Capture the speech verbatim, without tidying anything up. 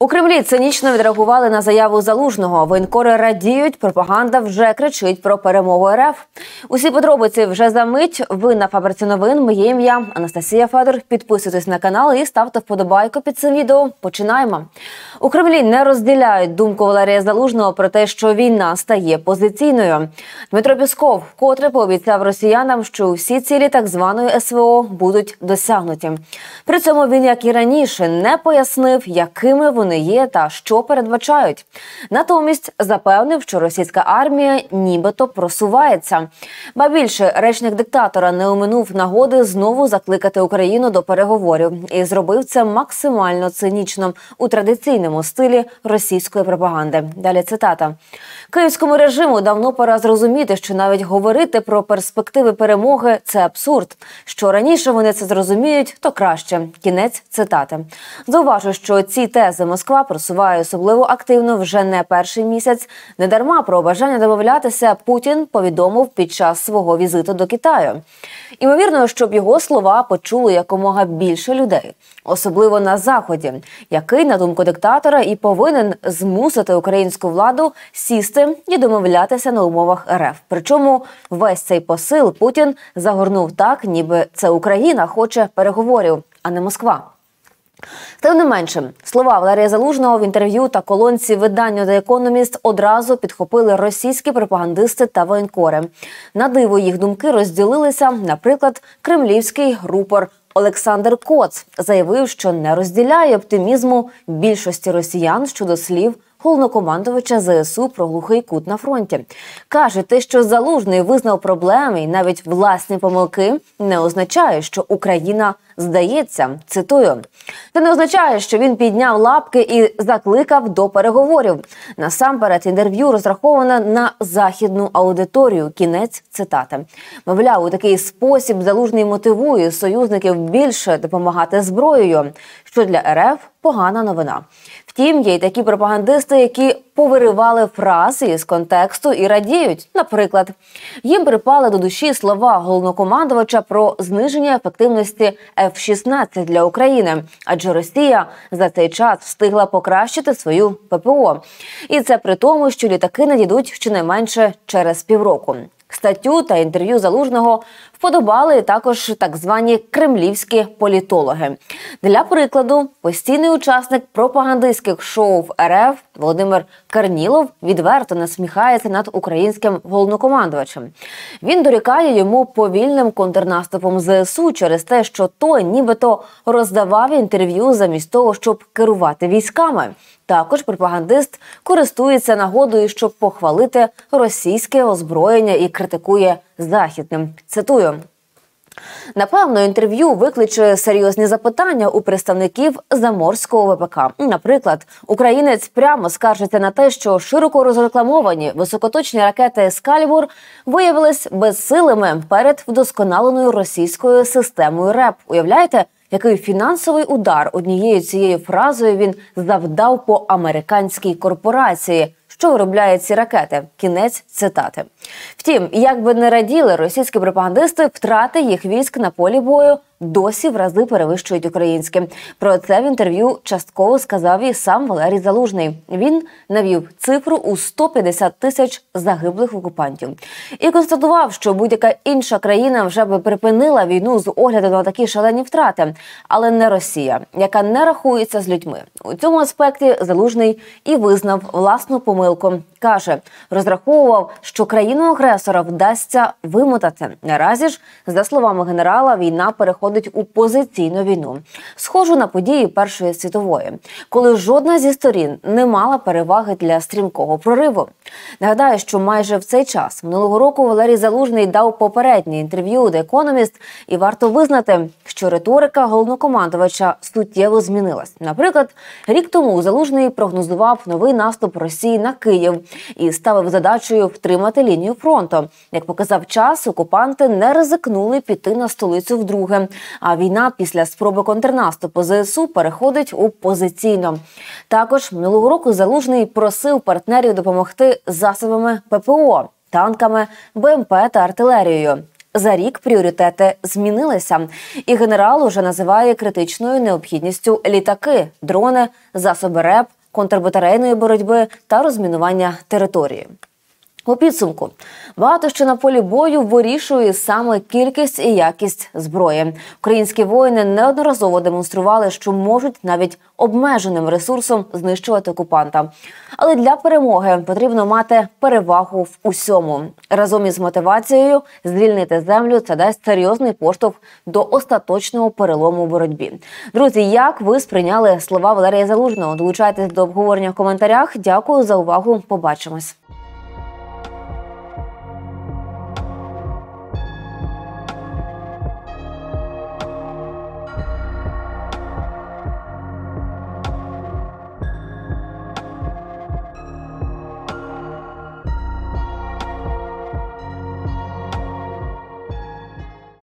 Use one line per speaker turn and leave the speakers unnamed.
У Кремлі цинічно відреагували на заяву Залужного. Воєнкори радіють, пропаганда вже кричить про перемогу РФ. Усі подробиці вже за мить. Ви на Фабриці новин. Моє ім'я Анастасія Федор. Підписуйтесь на канал і ставте вподобайку під цим відео. Починаємо. У Кремлі не розділяють думку Валерія Залужного про те, що війна стає позиційною. Дмитро Пєсков вкотре пообіцяв росіянам, що усі цілі так званої СВО будуть досягнуті. При цьому він, як і раніше, не пояснив, якими вони є та що передбачають. Натомість запевнив, що російська армія нібито просувається. Ба більше, речник диктатора не оминув нагоди знову закликати Україну до переговорів. І зробив це максимально цинічно, у традиційному стилі російської пропаганди. Далі цитата. «Київському режиму давно пора зрозуміти, що навіть говорити про перспективи перемоги – це абсурд. Що раніше вони це зрозуміють, то краще». Кінець цитати. Зауважу, що ці тези Москва просуває особливо активно вже не перший місяць. Недарма про бажання домовлятися Путін повідомив під час свого візиту до Китаю. Імовірно, щоб його слова почули якомога більше людей. Особливо на Заході, який, на думку диктатора, і повинен змусити українську владу сісти і домовлятися на умовах РФ. Причому весь цей посил Путін загорнув так, ніби це Україна хоче переговорів, а не Москва. Тим не менше, слова Валерія Залужного в інтерв'ю та колонці видання «The Economist» одразу підхопили російські пропагандисти та воєнкори. На диво їх думки розділилися, наприклад, кремлівський рупор Олександр Коц заявив, що не розділяє оптимізму більшості росіян щодо слів головнокомандувача ЗСУ про глухий кут на фронті. Каже, те, що Залужний визнав проблеми і навіть власні помилки, не означає, що Україна здається. Цитую. Це не означає, що він підняв лапки і закликав до переговорів. Насамперед, інтерв'ю розраховане на західну аудиторію. Кінець цитати. Мовляв, у такий спосіб Залужний мотивує союзників більше допомагати зброєю, що для РФ погана новина. Втім, є й такі пропагандисти, які повиривали фрази із контексту і радіють. Наприклад, їм припали до душі слова головнокомандувача про зниження ефективності еф шістнадцять для України, адже Росія за цей час встигла покращити свою ППО. І це при тому, що літаки надійдуть щонайменше через півроку. Статтю та інтерв'ю Залужного вподобали також так звані кремлівські політологи. Для прикладу, постійний учасник пропагандистських шоу в РФ Володимир Карнілов відверто насміхається над українським головнокомандувачем. Він дорікає йому повільним контрнаступом ЗСУ через те, що той нібито роздавав інтерв'ю замість того, щоб керувати військами. Також пропагандист користується нагодою, щоб похвалити російське озброєння і критикує західним. Цитую. Напевно, інтерв'ю викличе серйозні запитання у представників заморського ВПК. Наприклад, українець прямо скаржиться на те, що широко розрекламовані високоточні ракети «Ескалібур» виявились безсилими перед вдосконаленою російською системою РЕП. Уявляєте, який фінансовий удар однією цією фразою він завдав по американській корпорації, що виробляє ці ракети. Кінець цитати. Втім, як би не раділи російські пропагандисти, втрати їх військ на полі бою досі в рази перевищують українські. Про це в інтерв'ю частково сказав і сам Валерій Залужний. Він навів цифру у сто п'ятдесят тисяч загиблих окупантів. І констатував, що будь-яка інша країна вже би припинила війну з огляду на такі шалені втрати. Але не Росія, яка не рахується з людьми. У цьому аспекті Залужний і визнав власну помилку. Каже, розраховував, що країну-агресора вдасться вимотати. Наразі ж, за словами генерала, війна переходить у позиційну війну. Схожу на події Першої світової, коли жодна зі сторін не мала переваги для стрімкого прориву. Нагадаю, що майже в цей час минулого року Валерій Залужний дав попереднє інтерв'ю «The Economist», і варто визнати, що риторика головнокомандувача суттєво змінилась. Наприклад, рік тому Залужний прогнозував новий наступ Росії на Київ і ставив задачею втримати лінію фронту. Як показав час, окупанти не ризикнули піти на столицю вдруге, а війна після спроби контрнаступу ЗСУ переходить у позиційну. Також минулого року Залужний просив партнерів допомогти засобами ППО, танками, БМП та артилерією. За рік пріоритети змінилися, і генерал уже називає критичною необхідністю літаки, дрони, засоби РЕП, контрбатарейної боротьби та розмінування території. У підсумку, багато що на полі бою вирішує саме кількість і якість зброї. Українські воїни неодноразово демонстрували, що можуть навіть обмеженим ресурсом знищувати окупанта. Але для перемоги потрібно мати перевагу в усьому. Разом із мотивацією звільнити землю – це дасть серйозний поштовх до остаточного перелому у боротьбі. Друзі, як ви сприйняли слова Валерія Залужного? Долучайтесь до обговорення в коментарях. Дякую за увагу. Побачимось.